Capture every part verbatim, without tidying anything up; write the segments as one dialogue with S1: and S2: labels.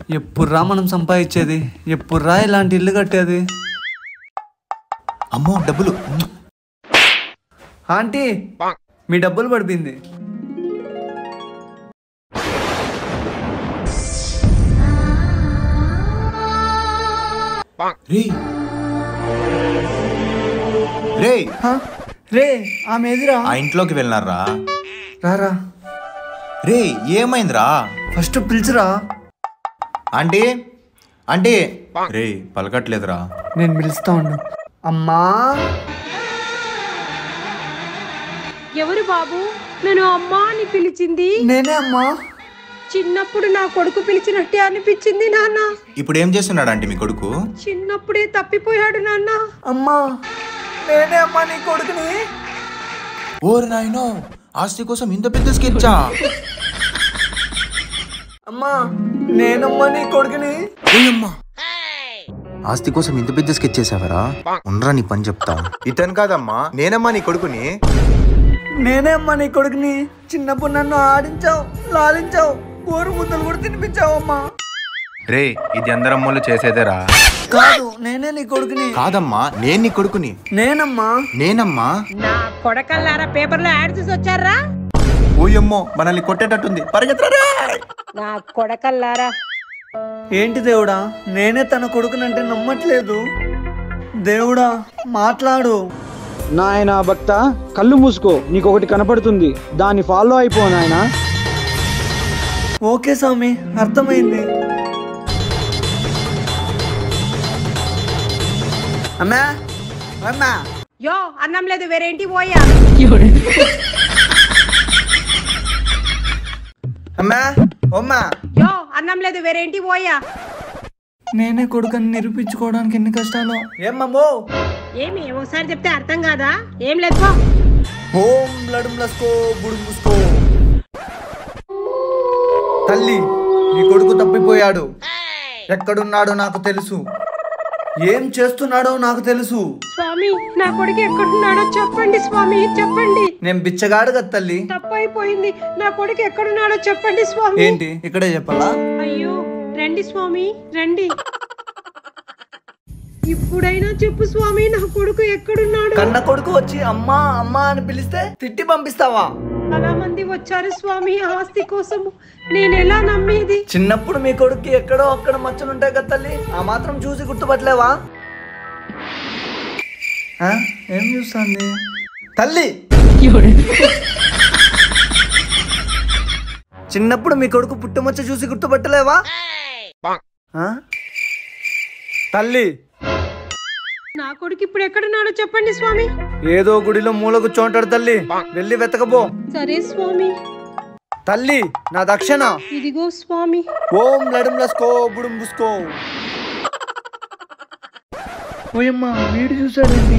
S1: ఎప్పుడురా మనం సంపాదించేది? ఎప్పుడురా ఇలాంటి ఇల్లు కట్టేది?
S2: అమ్మో డబ్బులు.
S1: ఆంటీ మీ డబ్బులు పడిపోయింది.
S2: రే
S1: రే ఆమె ఎదురా?
S2: ఆ ఇంట్లోకి వెళ్ళినారా?
S1: రారా.
S2: రే ఏమైందిరా?
S1: ఫస్ట్ పిలిచిరా.
S2: Aunty aunty. రే పలకట్లేదురా.
S1: నేను పిలుస్తా ఉండు. అమ్మా.
S3: ఎవరు బాబు నేను అమ్మా అని పిలిచింది?
S1: నేనే అమ్మా.
S3: చిన్నప్పుడు నా కొడుకు పిలిచినట్టే అనిపించింది నాన్న.
S2: ఇప్పుడు ఏం చేస్తున్నాడు ఆంటీ మీ కొడుకు?
S3: చిన్నప్పుడే తప్పిపోయాడు నాన్న.
S1: అమ్మా నేనే అమ్మా నీ కొడుకుని.
S2: ఓరు నాయనో, ఆస్తి కోసం ఇంత పెద్ద స్కెచ్చా?
S1: అమ్మా నేనమ్మా నీ కొడుకుని.
S2: ఆస్తి కోసం ఇంత పెద్ద స్కెచ్ చేసావరా? ఉండరా నీ పని చెప్తా. ఇతను కాదమ్మా, నేనమ్మా నీ కొడుకుని.
S1: నేనే అమ్మా నీ కొడుకుని. చిన్నప్పుడు నన్ను ఆడించావు, లాలించావు, కూర ముద్దలు కూడా తినిపించావమ్మా.
S2: రే ఇది అందరమ్మలు చేసేదేరా?
S1: కాదు నేనే నీ కొడుకుని.
S2: కాదమ్మా నేను నీ కొడుకుని.
S1: నేనమ్మా.
S2: నేనమ్మా.
S3: నా కొడకల్లారా పేపర్లో యాడ్ చూసి వచ్చారా?
S2: ఓయమ్మో మనల్ని కొట్టేటట్టుంది, పరిగెత్తరా.
S3: నా కొడకల్లారా.
S1: ఏంటి దేవుడా, నేనే తన కొడుకునంటే నమ్మట్లేదు. దేవుడా మాట్లాడు.
S4: నాయన భక్త కళ్ళు మూసుకో, నీకొకటి కనపడుతుంది, దాన్ని ఫాలో అయిపో నాయన.
S1: ఓకే స్వామి అర్థమైంది. అమ్మా అమ్మా.
S3: యో అన్నం లేదు వేరేంటి పోయా.
S1: అమ్మా అమ్మా.
S3: యో అన్నం లేదు వేరేంటి పోయా.
S1: నేనే కొడుకని నిరూపించుకోవడానికి ఎన్ని కష్టాలు. ఏమమ్మో
S3: ఏమి ఒకసారి చెప్తే అర్థం కాదా? ఏం లేదు.
S1: ఓం లడుం లస్కో బుడుం ముస్కో. తల్లి నీ కొడుకు తప్పిపోయాడు. ఎక్కడున్నాడో నాకు తెలుసు, ఏం చేస్తున్నాడో నాకు తెలుసు.
S3: స్వామి నా కొడుకు ఎక్కడున్నాడో చెప్పండి స్వామి, చెప్పండి.
S1: నేను బిచ్చగాడు కదా తల్లి.
S3: తప్పైపోయింది, నా కొడుకు ఎక్కడున్నాడో చెప్పండి స్వామి.
S1: ఏంటి ఇక్కడే చెప్పాలా?
S3: అయ్యో రండి స్వామి రండి. ఇప్పుడైనా చెప్పు స్వామి, నా కొడుకు ఎక్కడున్నాడు?
S1: కన్న కొడుకు వచ్చి అమ్మా అమ్మా అని పిలిస్తే తిట్టి పంపిస్తావా?
S3: చాలా మంది వచ్చారు స్వామి ఆస్తి కోసం, నేను ఎలా నమ్మేది?
S1: చిన్నప్పుడు మీ కొడుకు ఎక్కడో అక్కడ మచ్చలుంటాయి కదా తల్లి, ఆ మాత్రం చూసి గుర్తుపట్టలేవా? ఏం చూస్తుంది తల్లి? చిన్నప్పుడు మీ కొడుకు పుట్టుమచ్చ చూసి గుర్తుపట్టలేవా తల్లి?
S3: నా కొడుకు ఇప్పుడు ఎక్కడున్నాడో చెప్పండి స్వామి.
S1: ఏదో గుడిలో మూల కూర్చోంటాడు తల్లి, వెళ్ళి వెతకబో.
S3: సరే స్వామి.
S1: తల్లి నా దక్షిణ
S3: ఇదిగో స్వామి.
S1: ఓం లడుం లస్కో బుడుం బుస్కో. ఓయమ్మా వీడు చూసాడండి.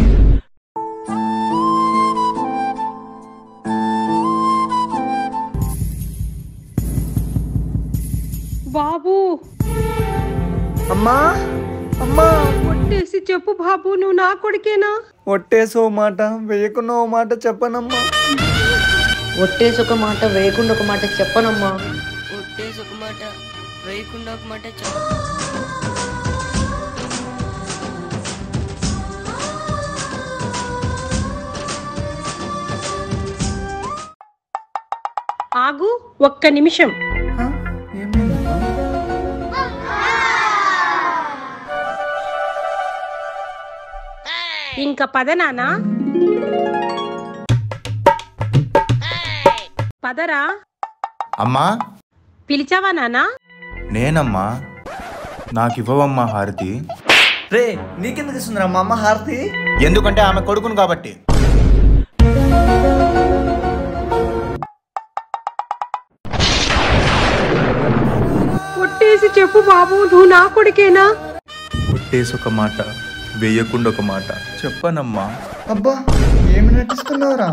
S3: బాబు.
S1: అమ్మా అమ్మా.
S3: ఒట్టేసి చెప్పు బాబు, నువ్వు నా కొడుకేనా?
S1: ఒట్టేసో మాట వేయకున్న ఓ మాట చెప్పనమ్మా.
S5: ఒట్టేసి ఒక మాట వేయకుండా ఒక మాట చెప్పనమ్మా.
S6: ఒట్టేసి ఒక మాట వేయకుండా ఒక మాట చెప్ప.
S3: ఆగు ఒక్క నిమిషం. ఇంకా పద నానా. పదరా.
S2: అమ్మా
S3: పిలిచావా నానా?
S2: నేనమ్మా. నాకు ఇవ్వవమ్మా హారతి.
S1: రే నీకెందుకు ఇస్తుందిరా మా అమ్మ హారతి?
S2: ఎందుకంటే ఆమె కొడుకును కాబట్టి.
S3: ఒట్టేసి చెప్పు బాబు, నువ్వు నా కొడుకేనా?
S2: ఒట్టేసి ఒక మాట వేయకుండా ఒక మాట చెప్పనమ్మా.
S1: అబ్బా ఏమి నటిస్తున్నావురా?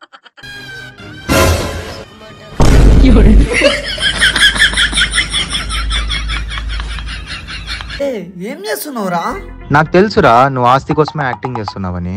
S1: ఏం చేస్తున్నావురా?
S2: నాకు తెలుసురా నువ్వు ఆస్తి కోసమే యాక్టింగ్ చేస్తున్నావని.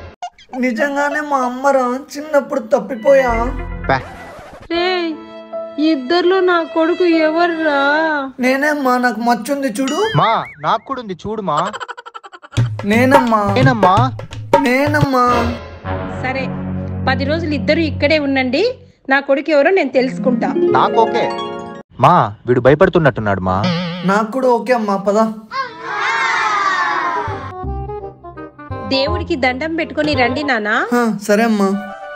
S1: నిజంగానే మా అమ్మరా, చిన్నప్పుడు తప్పిపోయా.
S3: రే ఇద్దర్లో నా కొడుకు ఎవర్రా?
S1: నేనేమ్మా, నాకు మచ్చుంది చూడు.
S2: మా నాకు కూడా ఉంది చూడుమా.
S1: నేనమ్మా
S2: నేనమ్మా
S1: నేనమ్మా
S3: సరే, పది రోజులు ఇద్దరు ఇక్కడే ఉండండి. నా కొడుకు ఎవరో నేను తెలుసుకుంటా.
S2: నాకు ఓకే మా. వీడు భయపడుతున్నట్టున్నాడు మా.
S1: నాకు కూడా ఓకే అమ్మా, పదా.
S3: దేవుడికి దండం పెట్టుకొని రండి నానా.
S1: హా, సరే అమ్మా.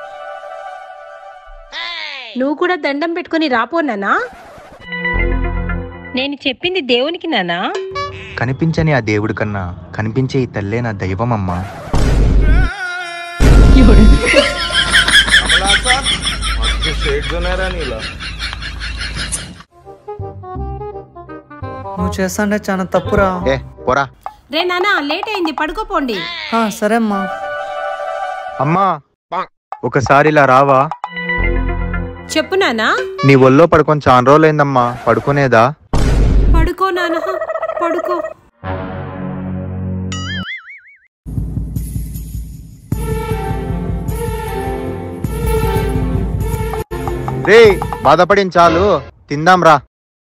S3: నువ్వు కూడా దండం పెట్టుకొని రాపో నానా. నేను చెప్పింది దేవునికి నానా.
S2: కనిపించని ఆ దేవుడి కన్నా కనిపించే ఈ తల్లే నా దైవం అమ్మా.
S1: నువ్వు చేస్తాంటే చాలా తప్పురా.
S2: ఏ పోరా.
S3: రే నానా, లేట్ అయింది, పడుకోపోండి.
S1: హా, సరే అమ్మా.
S2: అమ్మా ఒకసారి ఇలా రావా.
S3: చెప్పు నానా.
S2: నీ ఒళ్ళో పడుకొని చాలా రోజులైందమ్మా, పడుకునేదా?
S3: పడుకో నానా, పడుకో.
S2: రే బాధపడిన చాలు, తిందాం రా.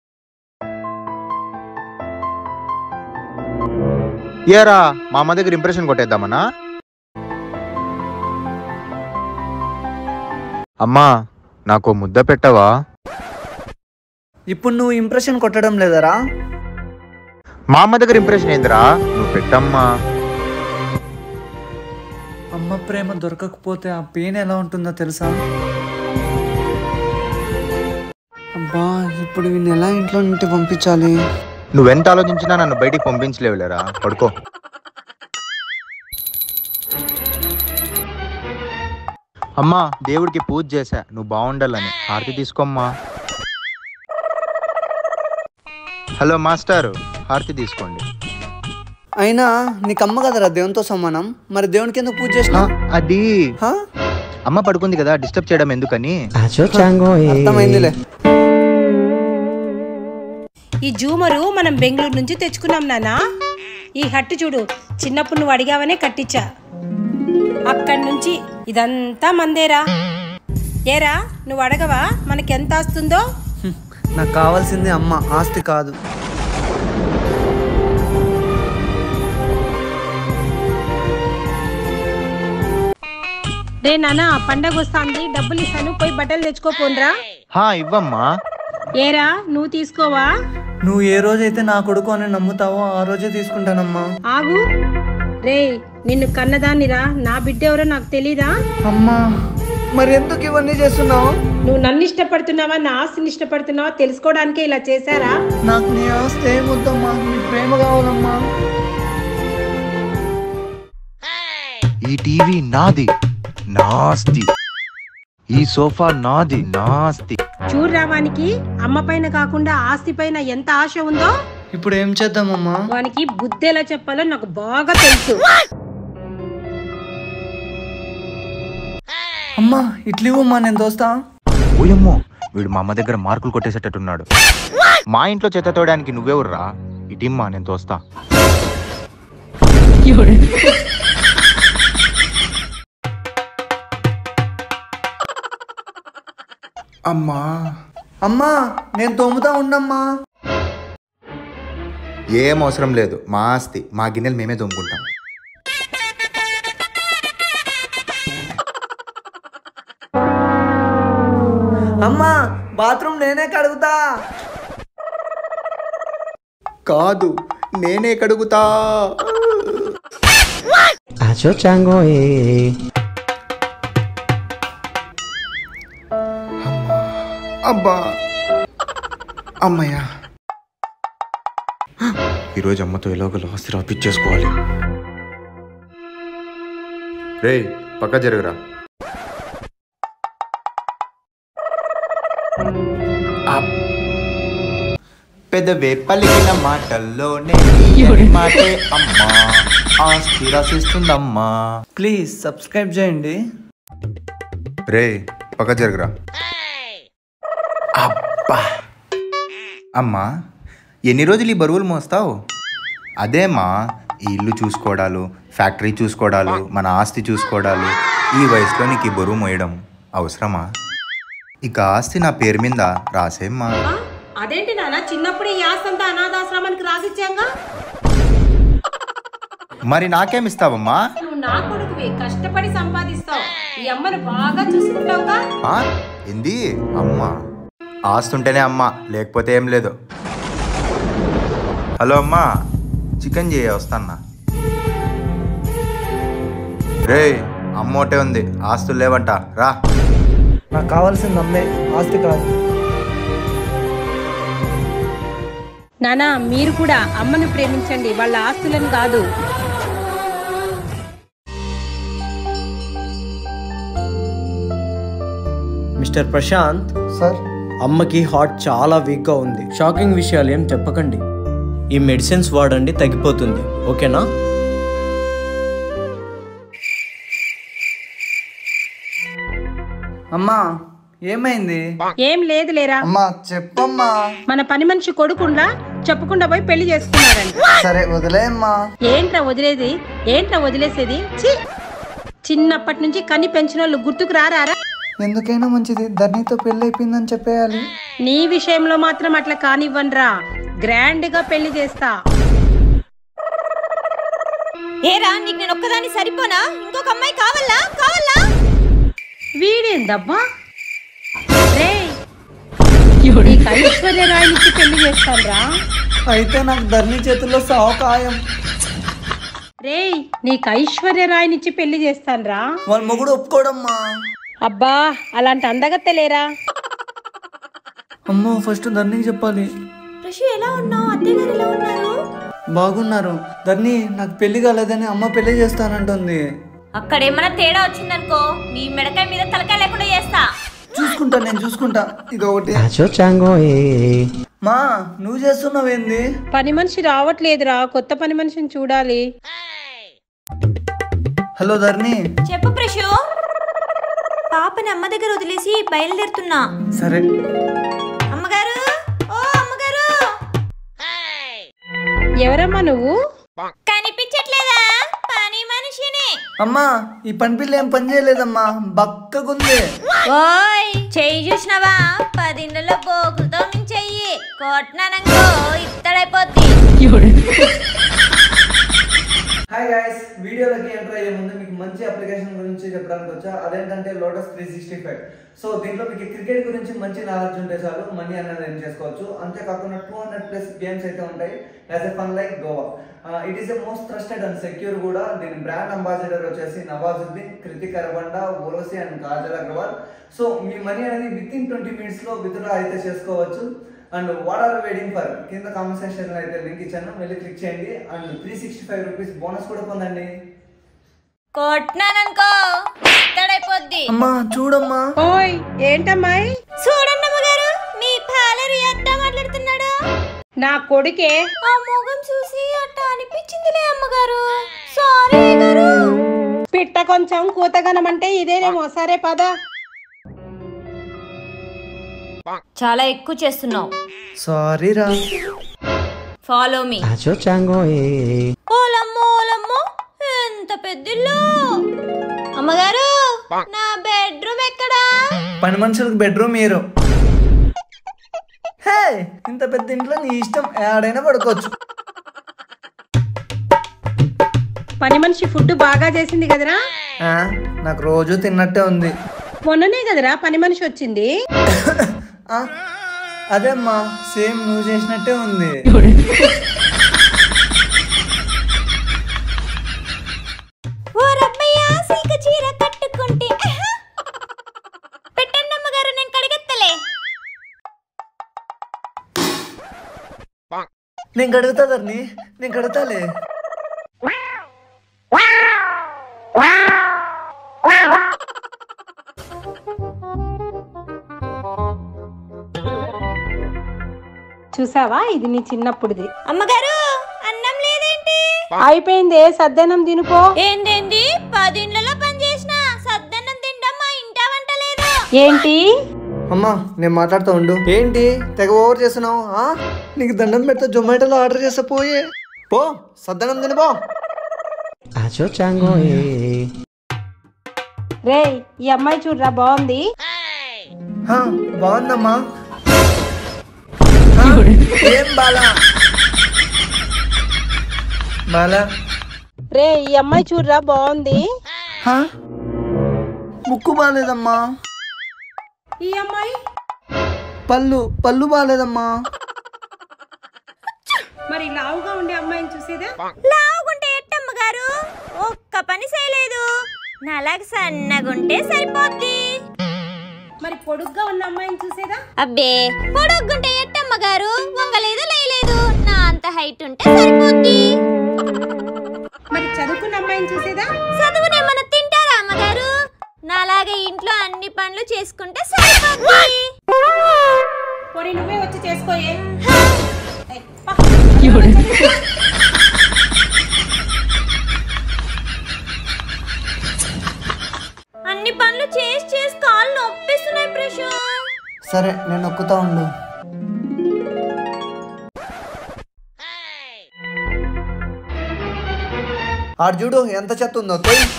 S2: ఏరా మా అమ్మ దగ్గర ఇంప్రెషన్ కొట్టేద్దామన్నా? అమ్మా నాకు ముద్ద పెట్టవా?
S1: ఇప్పుడు నువ్వు ఇంప్రెషన్ కొట్టడం లేదరా?
S2: మా అమ్మ దగ్గర ఇంప్రెషన్ ఏందిరా? నువ్వు పెట్టమ్మా.
S1: అమ్మ ప్రేమ దొరకకపోతే ఆ పెయిన్ ఎలా ఉంటుందో తెలుసా? అబ్బా, ఇప్పుడు వీడిని ఎలా ఇంట్లో నుండి పంపించాలి?
S2: నువ్వెంత ఆలోచించినా నన్ను బయటికి పంపించలేవులేరా, పడుకో. అమ్మా దేవుడికి పూజ చేశా, నువ్వు బాగుండాలని. హారతి తీసుకోమ్మా. హలో మాస్టర్, హారతి తీసుకోండి.
S1: అయినా నీకు అమ్మ కదరా దేవునితో సమానం, మరి దేవునికి ఎందుకు పూజ చేసినా?
S2: అది అమ్మ పడుకుంది కదా, డిస్టర్బ్ చేయడం ఎందుకని.
S1: అర్థమైందిలే.
S3: ఈ జూమరు మనం బెంగళూరు నుంచి తెచ్చుకున్నాం నానా. ఈ హట్టు చూడు, చిన్నప్పుడు నువ్వు అడిగావనే కట్టించా. అక్కడి నుంచి ఇదంతా మందేరా. ఏరా, నువ్వు అడగవా మనకెంత ఆస్తుందో?
S1: నాకు కావాల్సింది అమ్మ, ఆస్తి కాదు.
S3: రే నానా, పండగ వస్తాంది, డబ్బులు ఇస్తాను, పోయి బట్టలు తెచ్చుకోపోన్రా.
S2: హా ఇవ్వమ్మా.
S3: ఏరా, నువ్వు తీసుకోవా?
S1: నువ్వు ఏ రోజైతే నా కొడుకు అని నమ్ముతావో ఆ రోజే తీసుకుంటానమ్మా.
S3: ఆగు. రే, నిన్ను కన్నదాన్నిరా, నా బిడ్డ ఎవరో నాకు తెలీదా?
S1: అమ్మా, మరి ఎందుకు ఇవన్నీ చేస్తున్నావు?
S3: నువ్వు నన్ను ఇష్టపడుతున్నావా, నా ఆస్తిని ఇష్టపడుతున్నావా తెలుసుకోవడానికే ఇలా చేశారా?
S1: నాకు నీ ఆస్తి ఏమొద్దమ్మా, నీ ప్రేమ కావాలమ్మా.
S2: ఈ టీవీ నాది, నాస్తి. ఈ సోఫా నాది, నాస్తి.
S3: చూడరా, వానికి అమ్మ పైన కాకుండా ఆస్తి పైన ఎంత ఆశ ఉందో.
S1: ఇప్పుడు ఏం చేద్దామమ్మా?
S3: వానికి బుద్ధి ఎలా చెప్పాలో నాకు బాగా తెలుసు.
S1: అమ్మా, ఇడ్లీ ఇవ్వమ్మా, నేను దోస్తా.
S2: ఓయమ్మో, వీడు మా అమ్మ దగ్గర మార్కులు కొట్టేసేటట్టున్నాడు. మా ఇంట్లో చెత్త తోయడానికి నువ్వెవర్రా? ఇటిమ్మా, నేను తోస్తా.
S1: అమ్మా అమ్మా, నేను తోముతా ఉండమ్మా.
S2: ఏం అవసరం లేదు, మా ఆస్తి, మా గిన్నెలు మేమే తోముకుంటాం.
S1: అమ్మా, బాత్రూమ్ నేనే కడుగుతా.
S2: కాదు, నేనే కడుగుతా. అబ్బా, అమ్మయ్యా. ఈరోజు అమ్మతో ఎలాగో ఆస్తి రాపిచ్చేసుకోవాలి. రే పక్క జరుగురా. పెదవే పలికిన మాటల్లోనే మాటే అమ్మా, ఆస్తి రాసిస్తుందమ్మా.
S1: ప్లీజ్ సబ్స్క్రైబ్ చేయండి.
S2: రే పక్క జరుగురా. అబ్బా, అమ్మా ఎన్ని రోజులు ఈ బరువులు మోస్తావు? అదేమ్మా, ఈ ఇల్లు చూసుకోవడాలు, ఫ్యాక్టరీ చూసుకోవడాలు, మన ఆస్తి చూసుకోవడాలు, ఈ వయసులో నీకు ఈ బరువు మోయడం అవసరమా? ఇక ఆస్తి నా పేరు మీద రాసేమ్మా.
S3: ఆ? అదేంటి నాన్న, చిన్నప్పుడే ఈ ఆస్తి అంతా అనాథాశ్రమానికి రాసిచ్చాంగా.
S2: మరి నాకేమిస్తావమ్మా?
S3: నువ్వు నా కొడుకువి, కష్టపడి సంపాదిస్తావు, ఈ అమ్మను బాగా చూసుకుంటావుగా.
S2: ఆ? ఏంది అమ్మ? ఆస్తుంటేనే అమ్మ, లేకపోతే ఏం లేదు. హలో అమ్మా, చికెన్ చేయ వస్తాన్నా. రే అమ్మ ఒకటే ఉంది, ఆస్తులు లేవంట, రా.
S1: నాకు కావాల్సింది అమ్మే, ఆస్తి కాదు.
S3: నానా, మీరు కూడా అమ్మను ప్రేమించండి, వాళ్ళ ఆస్తులను కాదు.
S7: మిస్టర్ ప్రశాంత్,
S1: సార్,
S7: అమ్మకి హార్ట్ చాలా వీక్గా ఉంది. షాకింగ్ విషయాలు ఏం చెప్పకండి. ఈ మెడిసిన్స్ వాడండి, తగ్గిపోతుంది. ఓకేనా?
S1: అమ్మా ఏమైంది?
S3: ఏం లేదు లేరా.
S1: అమ్మా చెప్పమ్మా.
S3: మన పని మనిషి కొడుకుండా చెప్పకుండా పోయి పెళ్లి చేసుకున్నారండి.
S1: సరే వదిలేమ్మా.
S3: ఏంట్రా వదిలేది, ఏంట్రా వదిలేసేది? ఛీ! చిన్నప్పటి నుంచి కని పెంచిన వాళ్ళు గుర్తుకు రారా?
S1: ఎందుకైనా మంచిది ధరణితో పెళ్లి అయిపోయిందని చెప్పేయాలి.
S3: నీ విషయంలో మాత్రం అట్లా కానివ్వనరా, గ్రాండ్ గా పెళ్లి చేస్తా.
S8: ఏరా, నీకు నేను ఒక్కదాన్ని సరిపోనా? ఇంకొక అమ్మాయి కావాలా కావాలా?
S3: వీడేందబ్బా? రేయ్, నీకు ఐశ్వర్య రాయినిచ్చి పెళ్లి చేస్తాన్రా.
S1: అయితే నాకు ధరణి చేతుల్లో సావు ఖాయం.
S3: రేయ్, నీకు ఐశ్వర్య రాయినిచ్చి పెళ్లి చేస్తాన్రా.
S1: వాళ్ళ మొగుడు ఒప్పుకోడమ్మా.
S3: అబ్బా, అలాంటి అందగత్తె లేరా.
S1: అమ్మో, ఫస్ట్ ధరణికి చెప్పాలి.
S8: ఋషి ఎలా ఉన్నావు? అత్తయ్య గారు ఎలా ఉన్నారు?
S1: బాగున్నారు. ధరణి నాకు పెళ్లి కాలేదని అమ్మ పెళ్లి చేస్తానంటుంది.
S8: అక్కడేమన్నా తేడా వచ్చిందనుకో, నీ మెడకాయ మీద తలకాయ లేకుండా చేస్తా.
S1: చూసుకుంటా, నేను చూసుకుంటా. ఇది ఒకటి. మా నువ్వు చేస్తున్నావేంది?
S3: పని మనిషి రావట్లేదురా, కొత్త పని మనిషిని చూడాలి.
S1: హలో ధరణి.
S8: చెప్పు ప్రశు. పాపని అమ్మ దగ్గర వదిలేసి బయలుదేరుతున్నా.
S1: సరే.
S8: అమ్మగారు, ఓ అమ్మగారు.
S3: ఎవరమ్మా నువ్వు?
S8: కనిపించట్లేదా? పని మనిషిని.
S1: అమ్మా, ఈ పని పిల్ల ఏం పని చేయలేదమ్మా, బక్కగుంది.
S8: ఓయ్, చెయ్యి చూసినావా? పదిండ్లలో బోకులతో చెయ్యి కొట్టినానంకో ఇత్తడైపోద్ది.
S1: హాయ్ గైస్, వీడియోలోకి ఎంటర్ అయ్యే ముందు మీకు మంచి అప్లికేషన్ గురించి చెప్పడానికి వచ్చా. అదేంటంటే lotus three sixty five. So దీంట్లో మీకు క్రికెట్ గురించి మంచి నాలెడ్జ్ ఉంటే చాలు, మనీ అనేది ఎర్న్ చేసుకోవచ్చు. అంతేకాకుండా టూ హండ్రెడ్ ప్లస్ గేమ్స్ అయితే ఉంటాయి as a fun like Goa. It is a most trusted and secure కూడా. దీని బ్రాండ్ అంబాసిడర్ వచ్చేసి నవాజుద్దీన్, కృతిక్ అరబండ, ఓరోసి అండ్ కాజల్ అగర్వాల్. సో మీ మనీ అనేది విత్ ఇన్ ట్వంటీ మినిట్స్లో విత్డ్రా అయితే చేసుకోవచ్చు. And what are waiting for? కింద కామెంట్ సెక్షన్లో అయితే లింక్ ఇచ్చాను, వెళ్ళి క్లిక్ చేయండి. And three sixty five rupees bonus కూడా పొందండి.
S8: కొట్టినాననుకో ఇత్తడైపోద్ది.
S1: అమ్మా చూడమ్మా.
S3: ఓయ్, ఏంటమ్మాయి?
S8: చూడండి అమ్మగారు, మీ పాలరు ఎట్ట మాట్లాడుతున్నాడు.
S3: నా కొడుకే.
S8: ఆ మొగం చూసి అట్ట అనిపించిందిలే అమ్మగారు. సారీ గారు.
S3: పిట్ట కొంచెం కూతగనమంటే ఇదేనేమో. సరే పద.
S8: చాలా ఎక్కువ చేస్తున్నావు.
S1: సారీ రా.
S8: Follow me. ఓలమ్మో ఓలమ్మో, ఎంత పెద్దిల్లు. అమ్మగారు, నా బెడ్రూమ్ ఎక్కడా?
S1: పని మనుషులకు బెడ్రూమ్ మీరు. హే, ఇంత పెద్ద ఇంట్లో నీ ఇష్టం, ఏడైనా పడుకోవచ్చు.
S3: పని మనిషి ఫుడ్ బాగా చేసింది కదరా.
S1: ఆ, నాకు రోజు తిన్నట్టే ఉంది.
S3: మొన్ననే కదరా పని మనిషి వచ్చింది.
S1: ఆ, అదేమ్మా, సేమ్ నువ్వు చేసినట్టే ఉంది.
S8: ఓ రబ్బయ్య, సిల్క్ చీర కట్టుకుంటే పెట్టండి అమ్మగారు, నేను కడిగెత్తలే.
S1: నేను కడుగుతా ధరణి, నేను కడుగుతాలే.
S3: చూసావా, ఇది నీ చిన్నప్పుడుది.
S8: అమ్మగారు, అన్నం లేదేంటి?
S3: అయిపోయిందే, సద్దన్నం తినుకో.
S8: ఏందేంది? పదిండ్లలో పని చేసిన సద్దన్నం తింటాం, మా ఇంట వంట లేదు.
S3: ఏంటి?
S1: అమ్మా, నేను మాట్లాడుతూ ఉండు. ఏంటి తెగ ఓవర్ చేస్తున్నావు? నీకు దండం పెడితే జొమాటోలో ఆర్డర్ చేస్తా, పోయే పో, సద్దనం తినపో.
S3: రే, ఈ అమ్మాయి చూడరా, బాగుంది.
S1: బాగుందమ్మా. ఏం బాలా బాలా
S3: రే ఈ అమ్మాయి చూడరా బాగుంది.
S1: ముక్కు బాగాలేదమ్మా.
S3: ఈ అమ్మాయి
S1: పళ్ళు పళ్ళు బాగాలేదమ్మా.
S3: మరి లావుగా ఉండే అమ్మాయిని చూసేదా?
S8: లావుగుంటే ఎట్టమ్మగారు ఒక్క పని చేయలేదు. నాలాగ సన్నగుంటే సరిపోద్ది.
S3: మరి పొడుగ్గా ఉన్న అమ్మాయిని చూసేదా?
S8: అబ్బే పొడుగ్గుంటే ఎట్టమ్మగారు వంగలేదు లేయలేదు. నా అంత హైట్ ఉంటే సరిపోద్ది.
S3: మరి చదువుకున్న అమ్మాయిని చూసేదా?
S8: చదువునేమన్నా తింటారా అమ్మగారు? నాలాగే ఇంట్లో అన్ని పనులు చేసుకుంటే సరిపోద్ది.
S3: పోనీ నువ్వే వచ్చి చేసుకోయే.
S8: అన్ని పనులు చేసి చేసి కాళ్ళు నొప్పిస్తున్నాయి ప్రెషు.
S1: సరే నేను నొక్కుతా ఉండు. ఆడు చూడు ఎంత చెత్త ఉందో.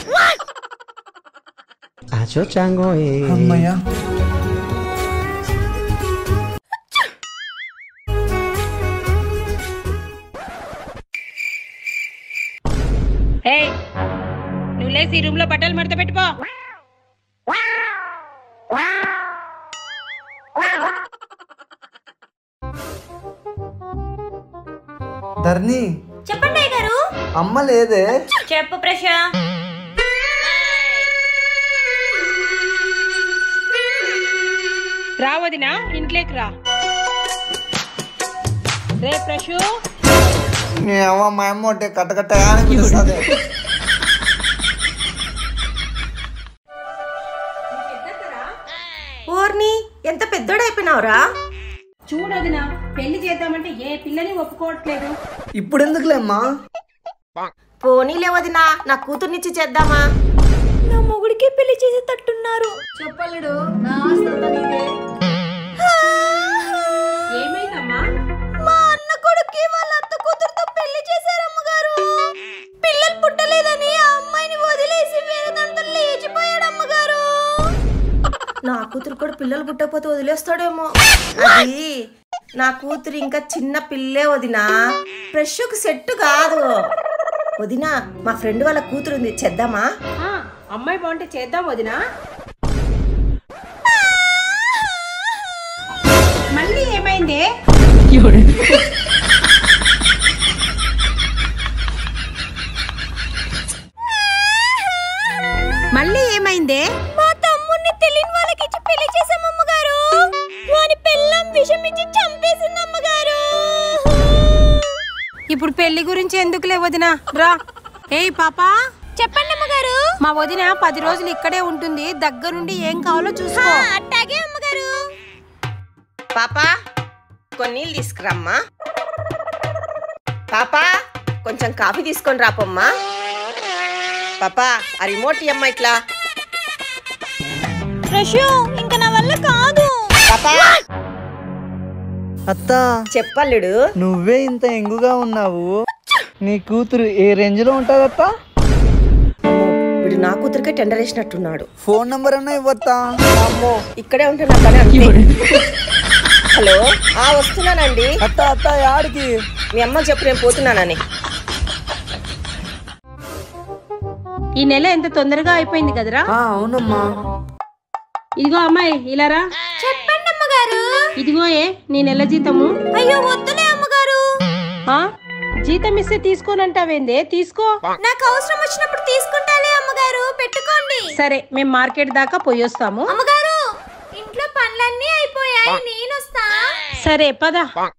S1: అమ్మయ్యా.
S3: నువ్వు లేసి రూమ్ లో బట్టలు మడత పెట్టుకో.
S1: ధర్ని
S8: చెప్పండి గారు.
S1: అమ్మ లేదే.
S8: చెప్పు ప్రశ.
S3: రావదినా ఇంట్లోకి రా. రే ప్రశు
S1: మా అమ్మ ఒకటే కట్టకట్టగానే పిలుస్తుంది.
S5: ఓర్ని ఎంత పెద్దోడైపోయినావురా.
S3: చూడదినా పెళ్లి చేద్దామంటే ఏ పిల్లని ఒప్పుకోవట్లేదు.
S1: ఇప్పుడు ఎందుకులేమ్మా?
S5: పోనీలే వదినా నా కూతుర్నిచ్చి చేద్దామా?
S8: నా మొగుడికి పెళ్లి చేసేటట్టున్నారు.
S3: చెప్పలేడు నా ఆస్తంతా నీదే. ఏమైందమ్మా?
S8: మా అన్న కొడుక్కి వాళ్ళ అత్త కూతురుతో పెళ్లి చేశారమ్మగారు. పిల్లలు పుట్టలేదని ఆ అమ్మాయిని వదిలేసి వేరే దాంతో లేచిపోయాడు అమ్మగారు.
S5: నా కూతురు కూడా పిల్లలు పుట్టకపోతే వదిలేస్తాడేమో. అది నా కూతురు ఇంకా చిన్న పిల్లే వదినా, ఫ్రెష్కు సెట్ కాదు వదినా. మా ఫ్రెండ్ వాళ్ళ కూతురు ఉంది, చేద్దామా?
S3: అమ్మాయి బాగుంటే చేద్దాం వదినా. మళ్ళీ ఏమైంది? మళ్ళీ ఏమైంది?
S8: మా తమ్ముడిని తెలియని వాళ్ళకి ఇచ్చి పెళ్లి చేసాం అమ్మగారు. వాని పిల్లం విషం ఇచ్చి చంపేసింది అమ్మగారు.
S3: ఇప్పుడు పెళ్లి గురించి ఎందుకులే వదినా, రా. ఏయ్ పాపా
S8: చెప్పండి అమ్మగారు.
S3: మా వదిన పది రోజులు ఇక్కడే ఉంటుంది, దగ్గరుండి ఏం కావాలో చూసుకో.
S8: అట్టాగే అమ్మగారు.
S5: పాపా కొన్ని నీళ్ళు తీసుకురమ్మా. పాపా కొంచెం కాఫీ తీసుకొని రాపమ్మా. పాపా ఆ రిమోట్ అమ్మా ఇట్లా.
S8: రషు ఇంకా నా వల్ల కాదు.
S5: పాపా
S1: అత్త
S5: చెప్పల్లుడు.
S1: నువ్వే ఇంత ఎంగుగా ఉన్నావు. నీ కూతురు ఏ రేంజ్ లో ఉంటదత్తా?
S5: వీడు నా కూతురికే టెండర్ వేసినట్టున్నాడు.
S1: ఫోన్ నంబర్ అన్నా ఇవ్వత్తా?
S5: అమ్మో ఇక్కడే ఉంటే నా పని అంతే. హలో ఆ వస్తున్నానండి.
S1: అత్త అత్త యాడికి?
S5: మీ అమ్మ చెప్పు నేను పోతున్నానని.
S3: ఈ నెల ఎంత తొందరగా అయిపోయింది కదరా.
S1: అవునమ్మా.
S3: ఇదిగో అమ్మాయి ఇలారా.
S8: చెప్పండి అమ్మగారు.
S3: ఇదిగో ఏ నీ నెల జీతము.
S8: అయ్యో వద్దులే అమ్మగారు.
S3: జీతం ఇస్తే తీసుకోనంటావేందే? తీసుకో.
S8: నాకు అవసరం వచ్చినప్పుడు తీసుకుంటాలే అమ్మగారు, పెట్టుకోండి.
S3: సరే మేము మార్కెట్ దాకా పోయొస్తాము.
S8: అమ్మగారు ఇంట్లో పనులన్నీ అయిపోయాయి, నేను వస్తా.
S3: సరే పద.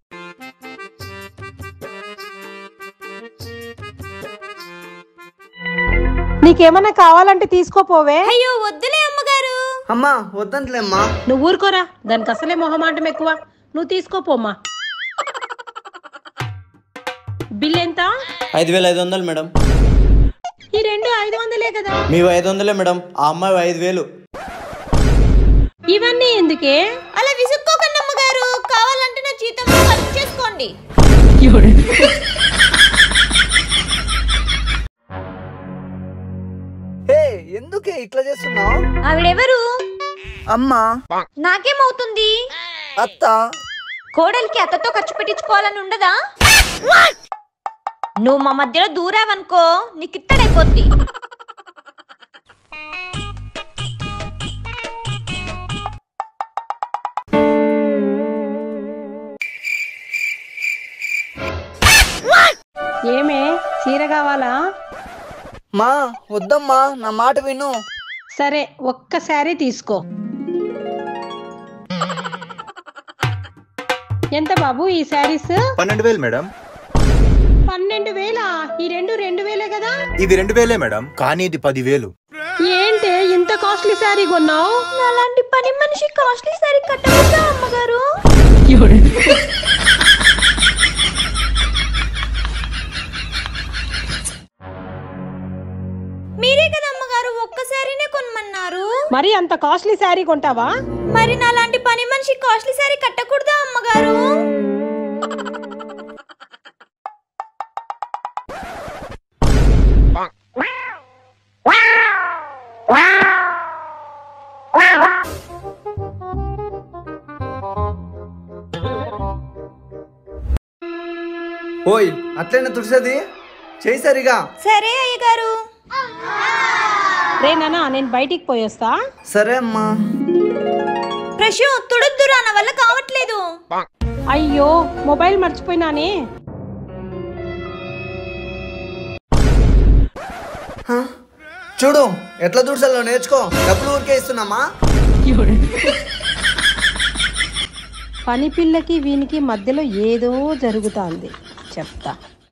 S3: నీకేమన్నా కావాలంటే తీసుకోపోవే.
S8: అయ్యో వద్దులే అమ్మగారు.
S1: అమ్మా వద్దంట్లేమ్మా.
S3: నువ్వు ఊరుకోరా, దానికి అసలే మొహమాటం ఎక్కువ. నువ్వు తీసుకోపోమ్మా. బిల్ ఎంత?
S7: ఐదు వేల ఐదు వందలు మేడం.
S3: ఈ రెండు ఐదు వందలే కదా.
S7: మీవి ఐదు వందలే మేడం, ఆ అమ్మాయి ఐదు వేలు.
S3: ఇవన్నీ ఎందుకే?
S8: అలా విసుక్కోకండి అమ్మగారు, కావాలంటే నా జీతం ఖర్చు చేసుకోండి.
S1: ఎందుకే ఇట్లా చేస్తున్నావు?
S8: ఆవిడెవరు?
S1: అమ్మా.
S8: నాకేమవుతుంది?
S1: అత్త.
S8: కోడలికి అత్తతో ఖర్చు పెట్టించుకోవాలని ఉండదా? నువ్వు మా మధ్యలో దూరావనుకో నీకు ఇత్తడైపోద్ది.
S3: ఏమే చీర కావాలా?
S1: మా వద్దమ్మా, నా మాట విను.
S3: సరే ఒక్క శారీ తీసుకో. ఎంత బాబు ఈ శారీస్?
S2: పన్నెండు వేలు మేడం.
S3: పన్నెండు వేలా? ఈ రెండు రెండు వేలే కదా?
S2: ఇవి రెండు వేలే మేడం, కానీ ఇది పదివేలు.
S3: ఏంటి ఇంత కాస్ట్లీ శారీ కొన్నావు?
S8: అలాంటి పని మనిషి కాస్ట్లీ శారీ కట్టవచ్చా అమ్మగారు? మీరే కదా అమ్మగారు ఒక్క శారీనే కొనమన్నారు.
S3: మరి అంత కాస్ట్లీ శారీ కొంటావా?
S8: మరి నాలాంటి పని మనిషి కాస్ట్లీ శారీ కట్టకూడదా అమ్మగారు?
S1: ఓయ్ అట్లనే తుడిసేది చేసరిగా.
S8: సరే అయ్యగారు.
S3: రే నాన్న నేను బయటికి పోయొస్తా.
S1: సరే అమ్మా.
S8: ప్రశు తుడుద్దురా, నా వల్ల కావట్లేదు.
S3: అయ్యో మొబైల్ మర్చిపోయినానే.
S1: చూడు ఎట్లా తుడిసాలో నేర్చుకో. డబ్బులు ఊరికే ఇస్తున్నామా?
S3: పని పిల్లకి వీనికి మధ్యలో ఏదో జరుగుతాంది, చెప్తా.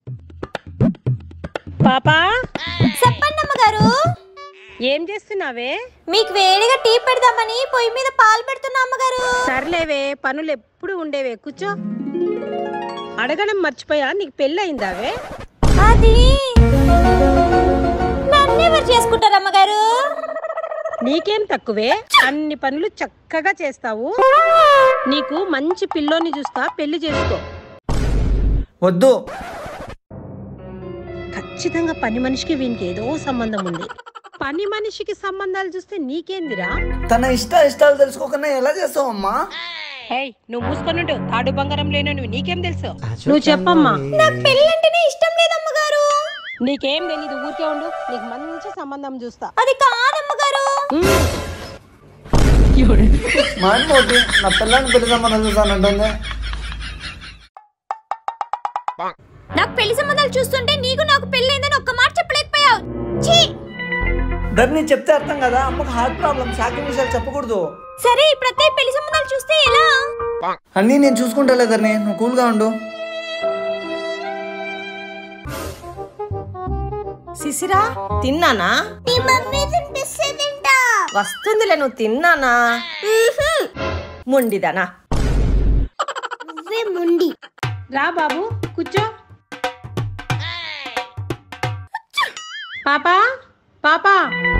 S3: పాపా
S8: చెప్పండి అమ్మగారు.
S3: ఏం చేస్తున్నావే?
S8: మీకు వేడిగా టీ పెడదామని పొయ్యి మీద పాలు పెడుతున్నా అమ్మగారు.
S3: సర్లేవే, పనులు ఎప్పుడు ఉండేవే, కూర్చో. అడగడం మర్చిపోయా, నీకు పెళ్ళయిందావే?
S8: అది నన్నెవరు చేసుకుంటారు అమ్మగారు?
S3: నీకేం తక్కువే, అన్ని పనులు చక్కగా చేస్తావు. నీకు మంచి పిల్లోని చూస్తా, పెళ్లి చేసుకో.
S1: వద్దు.
S3: ఖచ్చితంగా పని మనిషికి వీనికి ఏదో సంబంధం ఉంది. పని మనిషికి సంబంధాలు చూస్తే నీకేందిరా?
S1: తన ఇష్ట ఇష్టాలు తెలుసుకోకుండా ఎలా చేస్తావమ్మా?
S3: హే నువ్వు మూసుకొనుండు, తాడు బంగారం లేను నువ్వు, నీకేం తెలుసు? నువ్వు చెప్పమ్మా.
S8: నాకు పెళ్ళంటేనే ఇష్టం లేదమ్మగారు.
S3: నీకేం తెలీదు, ఊరికే ఉండు, నీకు మంచి సంబంధం చూస్తా.
S8: అది కాదమ్మగారు.
S1: మా అమ్మోటి నా పిల్లని పెళ్లి సంబంధం చూసానంటుంది.
S8: నాకు పెళ్లి సంబంధాలు చూస్తుంటే నీకు నాకు పెళ్ళైందని ఒక్క మాట చెప్పలేకపోయావు.
S1: ధర్ని చెప్తే అర్థం కదా, అమ్మకు హార్ట్ ప్రాబ్లం, షాకింగ్ విషయాలు చెప్పకూడదు.
S8: సరే ఇప్పుడు అత్తయ్య పెళ్లి సంబంధాలు చూస్తే ఎలా?
S1: అన్నీ నేను చూసుకుంటా ధర్ని, నువ్వు కూల్గా ఉండు.
S5: శిశిరా తిన్నానా?
S8: నీ మమ్మీ తినిపిస్తే తింటా.
S5: వస్తుందిలే, నువ్వు తిన్నానా? ముండిదానా.
S8: నువ్వే ముండి.
S3: రా బాబు కూర్చో. పాపా పాపా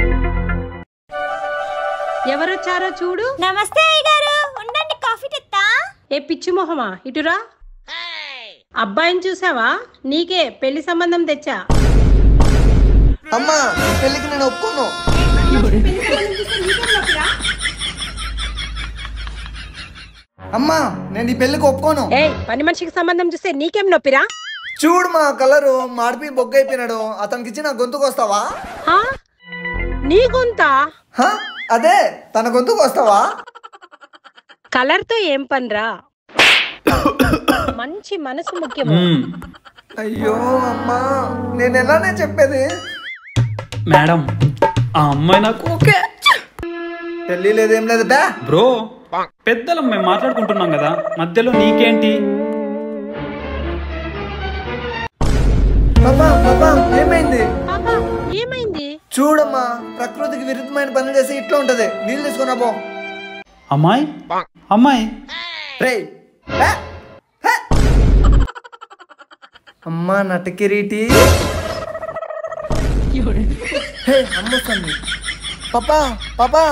S3: ఎవరొచ్చారో చూడు.
S8: నమస్తే అయ్యగారు, ఉండండి కాఫీ తెత్తా.
S3: ఏ పిచ్చి మొహమా, ఇటురా. అబ్బాయిని చూసావా? నీకే పెళ్లి సంబంధం తెచ్చా.
S1: అమ్మా పెళ్లికి నేను ఒప్పుకోను. అమ్మా నేను ఈ పెళ్లికి ఒప్పుకోను.
S3: ఏ పని మనిషికి సంబంధం చూస్తే నీకేం నొప్పిరా?
S1: చూడు మా కలరు మాడిపి బొగ్గ అయిపోయినాడు, అతనికి ఇచ్చి నా గొంతుకు వస్తావా?
S3: హా? నీ గొంతా?
S1: హ? అదే తన గొంతుకు వస్తావా?
S3: కలర్ తో ఏం పనిరా, మంచి మనసు ముఖ్యము.
S1: అయ్యో అమ్మా నేను ఎలానే చెప్పేది.
S9: మేడం ఆ అమ్మాయి నాకు ఓకే.
S1: పెళ్లి లేదేం లేదు బా.
S9: బ్రో పెద్దలం మేము మాట్లాడుకుంటున్నాం కదా, మధ్యలో నీకేంటి?
S1: పాపా పాపా ఏమైంది?
S3: పాపా ఏమైంది?
S1: చూడమ్మా ప్రకృతికి విరుద్ధమైన పనులు చేసి ఇట్లా ఉంటది. నీళ్ళు తీసుకున్నా పో.
S9: అమ్మాయి అమ్మాయి
S1: రేయ్ బా. హ. అమ్మా నటకిరీటి. హే అమ్మొస్తుంది. పాపా పాపా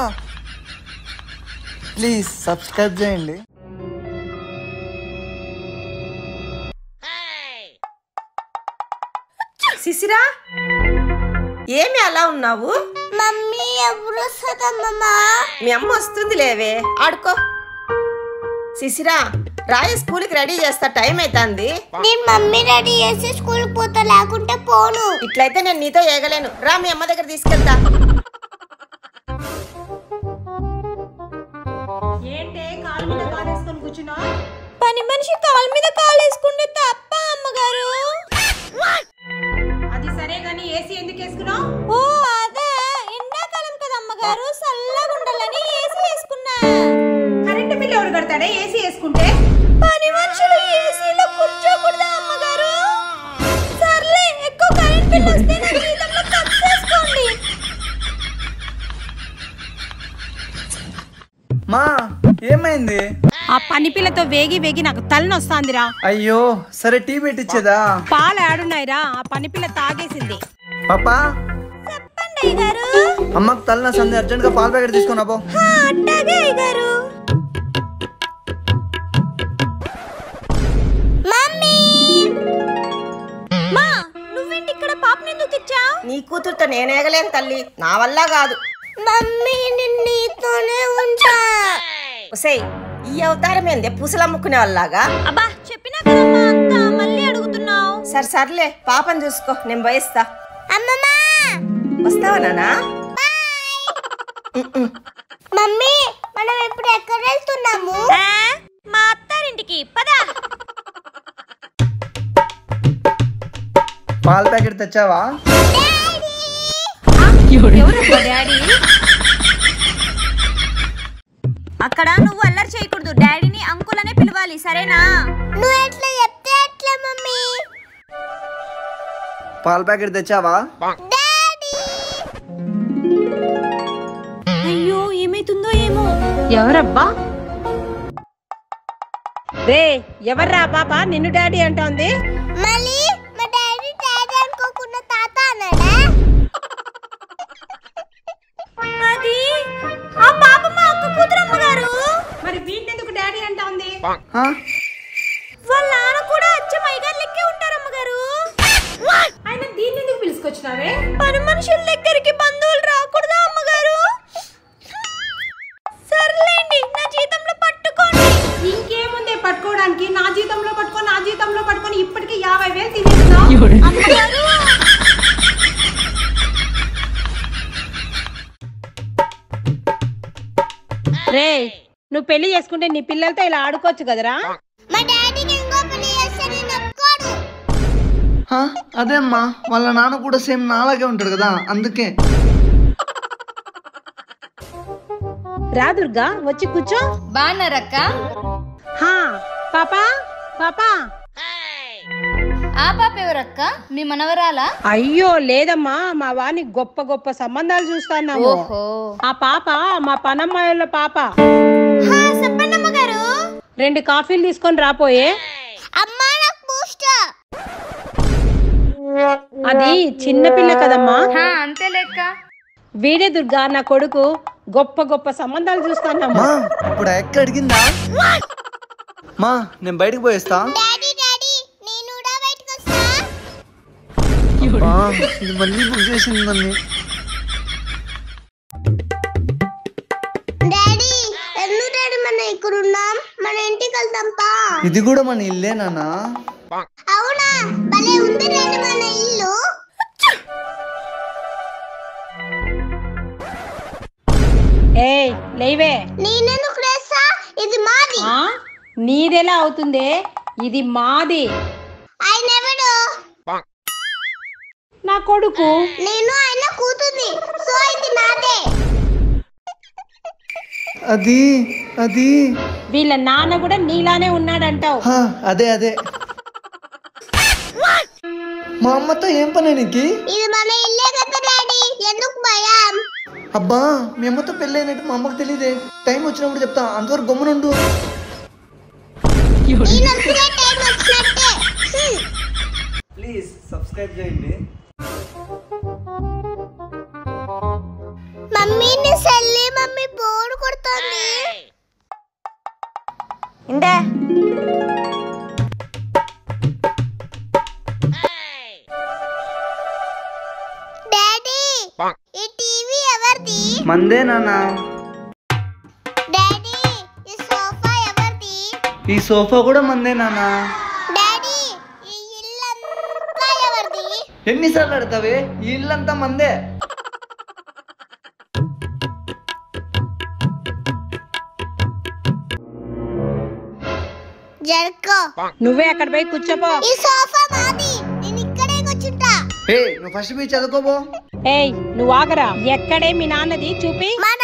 S1: ప్లీజ్ సబ్స్క్రైబ్ చేయండి.
S5: శిశిరా ఏమి అలా ఉన్నావు?
S8: మమ్మీ మమ్మీ ఎప్పుడు వస్తుందమ్మా?
S5: మీ అమ్మ వస్తుంది లేవే, ఆడుకో. శిశిరా రాయ స్కూల్కి రెడీ చేస్తా, టైం అవుతుంది.
S8: నేను మమ్మీ రెడీ చేసి స్కూల్ పోతా, లేకుంటే పోను.
S5: ఇట్లయితే నేను నీతో ఏగలేను, రా మీ అమ్మ దగ్గర తీసుకెళ్తా.
S3: ఏంటే కాలు మీద కాలేసుకొని కూర్చున్నా?
S8: పని మనిషి కాలు మీద కాలు వేసుకుంటే తప్ప అమ్మగారు?
S3: అది సరే గాని ఏసీ ఎందుకు వేసుకున్నావు?
S8: ఓ అదే, ఎండాకాలం కదా అమ్మగారు, చల్లగా ఉండాలని ఏసీ వేసుకున్నా.
S3: కరెంట్ బిల్ ఎవరు కడతాడే ఏసీ వేసుకుంటే?
S8: పని మనుషులు ఏసీలో కూర్చోకూడదా అమ్మగారు? సర్లే, ఎక్కువ కరెంట్ బిల్ వస్తే నా జీతంలో కట్ చేసుకోండి.
S1: మా ఏమైంది?
S3: ఆ పని పిల్లతో వేగి వేగి నాకు తలనొస్తాందిరా.
S1: అయ్యో సరే టీ పెట్టించేదా?
S3: పాలు ఆడున్నాయిరా, ఆ పని పిల్ల తాగేసింది.
S1: పాపా
S8: చెప్పండి అయ్యగారు.
S1: అమ్మకు తలనొస్తుంది, అర్జెంట్ గా పాల ప్యాకెట్ తీసుకున్నా పో.
S8: అట్టాగే అయ్యగారు. మమ్మీ మా నువ్వేంటి ఇక్కడ పాపని ఎందుకు తెచ్చావు?
S5: నీ కూతురుతో నేను ఏగలేను తల్లి, నా వల్ల కాదు.
S8: మమ్మీ నేను నీతోనే ఉంటా.
S5: ఒసేయ్, ఈ అవతారం ఏందే పూసలమ్ముకునే వాళ్ళలాగా?
S8: అబ్బా చెప్పినా కదమ్మా, అంతా మళ్ళీ అడుగుతున్నావు.
S5: సరే సర్లే, పాపని చూసుకో, నేను పోయిస్తా.
S8: అమ్మమ్మా
S5: వస్తావా నానా?
S8: మమ్మీ మనం ఇప్పుడు ఎక్కడ వెళ్తున్నాము? మా అత్తారింటికి పద.
S1: పాల ప్యాకెట్ తెచ్చావా?
S3: డాడీ
S8: అక్కడ నువ్వు అల్లరి చేయకూడదు, డాడీని అంకుల్ అనే పిలవాలి, సరేనా? నువ్వు ఎట్లా చెప్తే అట్లా మమ్మీ.
S1: పాల ప్యాకెట్ తెచ్చావా?
S8: అయ్యో ఏమైతుందో ఏమో.
S3: ఎవరబ్బా? రే ఎవర్రా పాప నిన్ను డాడీ అంటోంది?
S8: మళ్ళీ మా డాడీ డాడీ అనుకోకుండా తాత అన్నాడా? అది ఆ పాప మా అక్క కూతురు అమ్మగారు.
S3: మరి వీటినెందుకు డాడీ అంటోంది?
S8: వాళ్ళ నాన్న కూడా అచ్చం అయ్యగారు లెక్కే ఉంటారు అమ్మగారు.
S3: ఆయన దీన్ని ఎందుకు పిలుచుకొచ్చినావే?
S8: పని మనుషుల దగ్గరికి బంధువులు రాకూడదా అమ్మగారు? సర్లేండి, నా జీతంలో పట్టుకోండి.
S3: ఇంకేముంది పట్టుకోవడానికి? నా జీతంలో పట్టుకొని నా జీతంలో పట్టుకొని ఇప్పటికి యాభై వేలు తినేస్తున్నావు
S8: అమ్మగారు.
S3: రే నువ్వు పెళ్లి చేసుకుంటే నీ పిల్లలతో ఇలా ఆడుకోవచ్చు కదరా?
S8: మా డాడీకి ఇంకో పెళ్లి చేస్తే నేను ఒప్పుకోను.
S1: అదే అమ్మా, వాళ్ళ నాన్న కూడా సేమ్ నాలాగే ఉంటాడు కదా, అందుకే.
S3: రా దుర్గా, వచ్చి కూర్చో.
S10: బాగున్నారక్క?
S3: హా పాపా పాపా.
S10: ఆ పాప ఎవరక్క? మీ మనవరాలా?
S3: అయ్యో లేదమ్మా, మా వాని గొప్ప గొప్ప సంబంధాలు చూస్తున్నాము.
S10: ఓహో.
S3: ఆ పాప మా పనమ్మాయిల పాప.
S8: చెప్పండి అమ్మగారు.
S3: రెండు కాఫీలు తీసుకొని రాపోయే.
S8: అమ్మా నాకు బూస్ట్.
S3: అది చిన్న పిల్ల కదమ్మా.
S10: అంతే లెక్క.
S3: వీడే దుర్గా నా కొడుకు, గొప్ప గొప్ప సంబంధాలు చూస్తున్నాము.
S1: ఇప్పుడు ఎక్క అడిగిందా? మా నేను బయటకు పోయేస్తా.
S8: డాడీ డాడీ నేను కూడా బయటకు వస్తా.
S1: ఇది మళ్ళీ బుక్ చేసింది నన్ను.
S8: డాడీ ఎందుకు డాడీ మనం ఇక్కడ ఉన్నాం? మన ఇంటికి వెళ్దాం పా.
S1: ఇది కూడా మన ఇల్లే నాన్న.
S8: అవునా, భలే ఉంది డాడీ మన ఇల్లు.
S3: ఏయ్ లేవే.
S8: నేనెందుకు లేస్తా? ఇది మాది.
S3: ఆ నీదెలా అవుతుంది? ఇది మాది.
S8: ఆయన ఎవడు?
S3: నా కొడుకు.
S8: నేను ఆయన కూతుర్ని, సో ఇది నాదే.
S1: అది అది
S3: వీళ్ళ నాన్న కూడా నీలానే ఉన్నాడంటావు.
S1: అదే అదే. మా అమ్మతో ఏం పని నీకు?
S8: ఇది మన ఇల్లే కదా డాడీ, ఎందుకు భయం?
S1: అబ్బా మీ అమ్మతో పెళ్ళి అయినట్టు మా అమ్మకు తెలియదే. టైం వచ్చినప్పుడు చెప్తా, అంతవరకు గమ్మునుండు. ప్లీజ్ సబ్స్క్రైబ్ చేయండి.
S8: మమ్మీని సెల్లి మమ్మీ బోర్ కొడుతుంది.
S5: ఇందే
S8: డాడీ ఈ టీవీ ఎవరిది?
S1: మందే నాన్న.
S8: డాడీ ఈ సోఫా ఎవరిది?
S1: ఈ సోఫా కూడా మందే నాన్న.
S8: డాడీ ఈ ఇల్లంతా ఎవరిది?
S1: ఎన్నిసార్లు అడతావే? ఈ ఇల్లంతా మందే.
S8: జర్కో
S3: నువ్వే అక్కడ పోయి కూర్చోపో.
S8: ఈ సోఫా మాది, నేను ఇక్కడే కూర్చుంటా.
S1: హే నువ్వు ఫస్ట్ పోయి చదువుకోబో.
S3: ఏయ్ నువ్వు ఆగరా. ఎక్కడే మీ నాన్నది చూపి.
S8: మా